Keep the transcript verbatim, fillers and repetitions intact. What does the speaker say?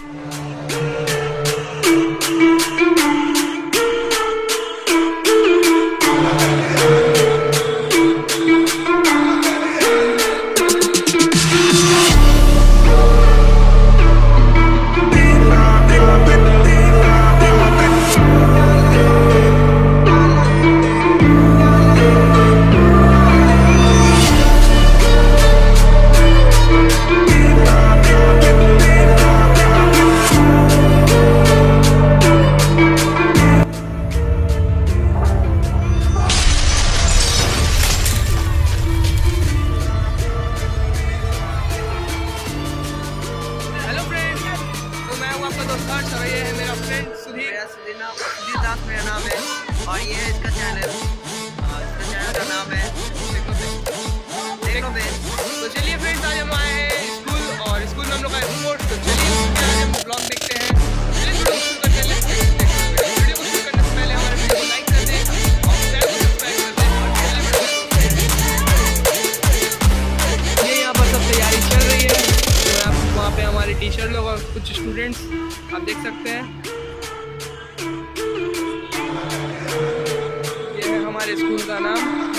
मेरा नाम है और ये है इसका चैनल। इसका चैनल का नाम है देखो बेन। तो चलिए फ्रेंड्स, आज हम आए हैं स्कूल और स्कूल में हम लोग का स्पोर्ट्स। तो चलिए आज हम ब्लॉग देखते हैं। चलिए वीडियो को शुरू करते हैं। वीडियो को शुरू करने से पहले हमारे वीडियो को लाइक कर दें और चैनल को सब्सक्राइब कर दें। ये यहाँ पर सब तैयारी चल रही है। तो आप वहाँ पे हमारे टीचर लोग और कुछ स्टूडेंट्स आप देख सकते हैं। ये है हमारे स्कूल का नाम।